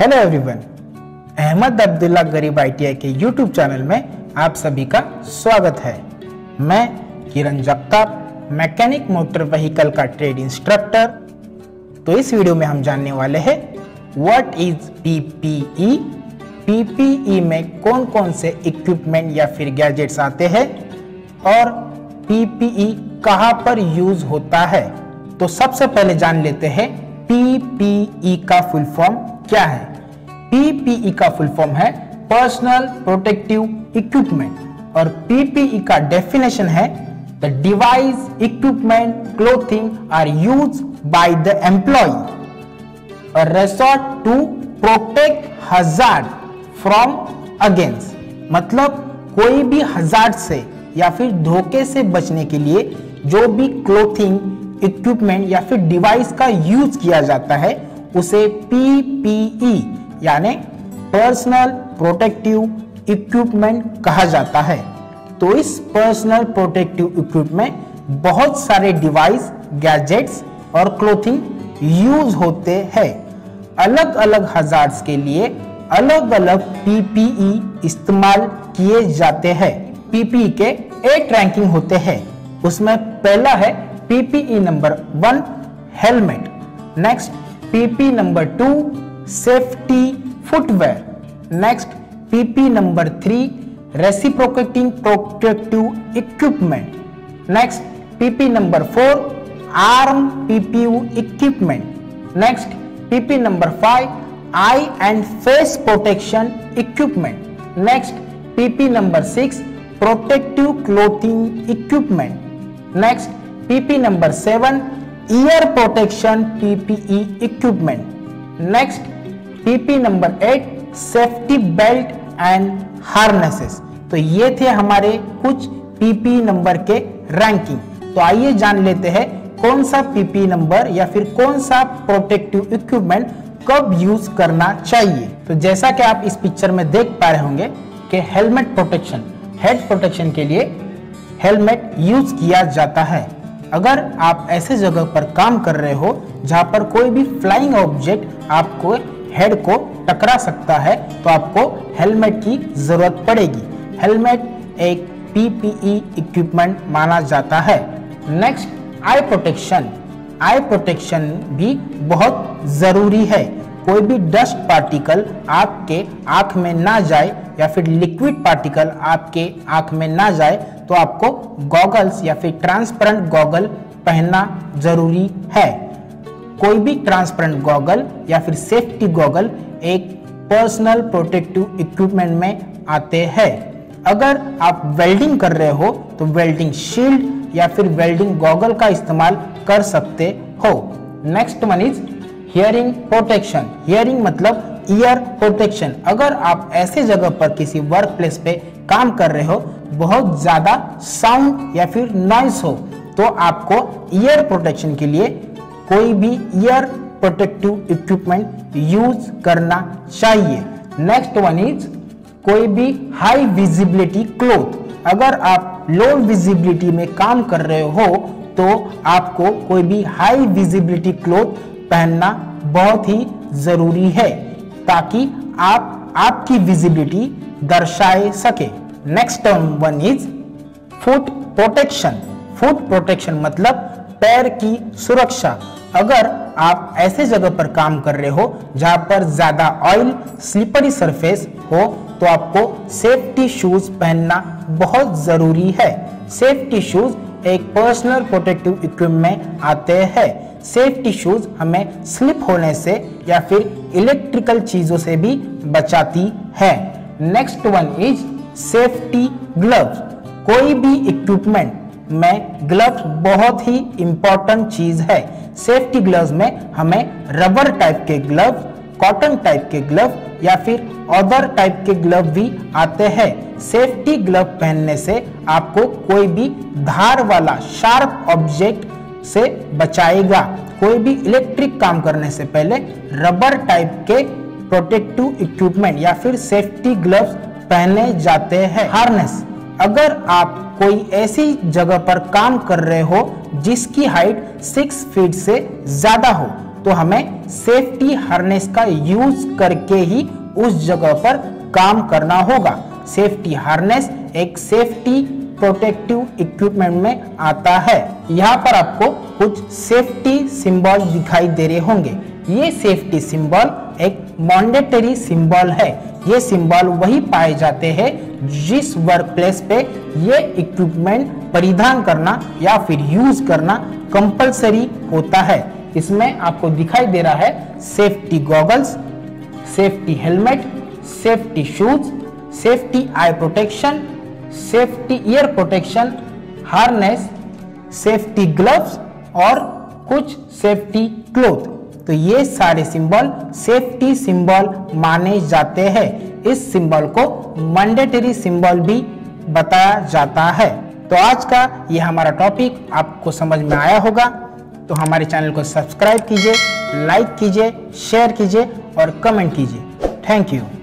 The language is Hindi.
हेलो एवरीवन, अहमद अब्दुल्ला गरीब ITI के यूट्यूब चैनल में आप सभी का स्वागत है। मैं Kiran Jagtap, mechanic motor vehicle का ट्रेड इंस्ट्रक्टर। तो इस वीडियो में हम जानने वाले हैं व्हाट इज PPE, PPE में कौन कौन से इक्विपमेंट या फिर गैजेट्स आते हैं और PPE कहाँ पर यूज होता है। तो सबसे पहले जान लेते हैं PPE का फुल फॉर्म क्या है। PPE का फुल फॉर्म है पर्सनल प्रोटेक्टिव इक्विपमेंट और PPE का डेफिनेशन है the device, equipment, clothing are use by the employ और resort to protect hazard from against. मतलब कोई भी हजार्ड से या फिर धोखे से बचने के लिए जो भी क्लोथिंग, इक्विपमेंट या फिर डिवाइस का यूज किया जाता है उसे PPE यानी पर्सनल प्रोटेक्टिव इक्विपमेंट कहा जाता है। तो इस पर्सनल प्रोटेक्टिव इक्विपमेंट बहुत सारे डिवाइस, गैजेट्स और क्लोथिंग यूज होते हैं। अलग अलग हजार्ड्स के लिए अलग अलग PPE इस्तेमाल किए जाते हैं। PPE के 8 रैंकिंग होते हैं। उसमें पहला है PPE number 1 helmet, next PPE number 2 safety footwear, next PPE number 3 reciprocating protective equipment, next PPE number 4 arm PPU equipment, next PPE number 5 eye and face protection equipment, next PPE number 6 protective clothing equipment, next PPE number 7 ear protection PPE equipment, next PPE number 8 safety belt and harnesses. तो ये थे हमारे कुछ PPE नंबर के रैंकिंग। तो आइए जान लेते हैं कौन सा PPE नंबर या फिर कौन सा प्रोटेक्टिव इक्विपमेंट कब यूज करना चाहिए। तो जैसा कि आप इस पिक्चर में देख पा रहे होंगे कि हेलमेट प्रोटेक्शन, हेड प्रोटेक्शन के लिए हेलमेट यूज किया जाता है। अगर आप ऐसे जगह पर काम कर रहे हो जहां पर कोई भी फ्लाइंग ऑब्जेक्ट आपको हेड को टकरा सकता है तो आपको हेलमेट की जरूरत पड़ेगी। हेलमेट एक PPE इक्विपमेंट माना जाता है। Next eye protection, eye protection भी बहुत जरूरी है। कोई भी डस्ट पार्टिकल आपके आंख में ना जाए या फिर लिक्विड पार्टिकल आपके आंख में ना जाए तो आपको गॉगल्स या फिर ट्रांसपेरेंट गॉगल पहनना जरूरी है। कोई भी ट्रांसपेरेंट गॉगल या फिर सेफ्टी गॉगल एक पर्सनल प्रोटेक्टिव इक्विपमेंट में आते हैं। अगर आप वेल्डिंग कर रहे हो तो वेल्डिंग शील्ड या फिर वेल्डिंग गॉगल का इस्तेमाल कर सकते हो। Next one is hearing protection. Hearing मतलब ईयर प्रोटेक्शन। अगर आप ऐसे जगह पर किसी वर्क प्लेस पे काम कर रहे हो, बहुत ज्यादा साउंड या फिर नॉइस हो तो आपको ईयर प्रोटेक्शन के लिए कोई भी ईयर प्रोटेक्टिव इक्विपमेंट यूज करना चाहिए। नेक्स्ट वन इज कोई भी हाई विजिबिलिटी क्लोथ। अगर आप लो विजिबिलिटी में काम कर रहे हो तो आपको कोई भी हाई विजिबिलिटी क्लोथ पहनना बहुत ही जरूरी है ताकि आप आपकी विजिबिलिटी दर्शाए सके। Next one is foot protection. Foot protection मतलब पैर की सुरक्षा। अगर आप ऐसे जगह पर काम कर रहे हो जहां पर ज्यादा ऑयल, स्लिपरी सरफेस हो तो आपको सेफ्टी शूज पहनना बहुत जरूरी है। सेफ्टी शूज एक पर्सनल प्रोटेक्टिव इक्विपमेंट आते हैं। सेफ्टी शूज हमें स्लिप होने से या फिर इलेक्ट्रिकल चीजों से भी बचाती है। Next one is safety gloves. कोई भी इक्विपमेंट में ग्लव्स बहुत ही इंपॉर्टेंट चीज है। सेफ्टी ग्लव्स में हमें रबर टाइप के ग्लव, कॉटन टाइप के ग्लव या फिर अदर टाइप के ग्लव भी आते हैं। सेफ्टी ग्लव पहनने से आपको कोई भी धार वाला शार्प ऑब्जेक्ट से बचाएगा। कोई भी इलेक्ट्रिक काम करने से पहले रबर टाइप के प्रोटेक्टिव इक्विपमेंट या फिर सेफ्टी ग्लव्स पहने जाते हैं। हार्नेस, अगर आप कोई ऐसी जगह पर काम कर रहे हो जिसकी हाइट 6 फीट से ज्यादा हो तो हमें सेफ्टी हार्नेस का यूज करके ही उस जगह पर काम करना होगा। सेफ्टी हार्नेस एक सेफ्टी प्रोटेक्टिव इक्विपमेंट में आता है। यहाँ पर आपको कुछ सेफ्टी सिंबल दिखाई दे रहे होंगे। ये सेफ्टी सिंबल एक मैंडेटरी सिंबल है। ये सिंबल वही पाए जाते हैं जिस वर्क प्लेस पे ये इक्विपमेंट परिधान करना या फिर यूज करना कंपलसरी होता है। इसमें आपको दिखाई दे रहा है safety goggles, safety helmet, safety shoes, safety eye protection, safety ear protection, harness, safety gloves और कुछ सेफ्टी क्लोथ। तो ये सारे सिंबल सेफ्टी सिंबल माने जाते हैं। इस सिंबल को मैंडेटरी सिंबल भी बताया जाता है। तो आज का ये हमारा टॉपिक आपको समझ में आया होगा। तो हमारे चैनल को सब्सक्राइब कीजिए, लाइक कीजिए, शेयर कीजिए और कमेंट कीजिए। Thank you.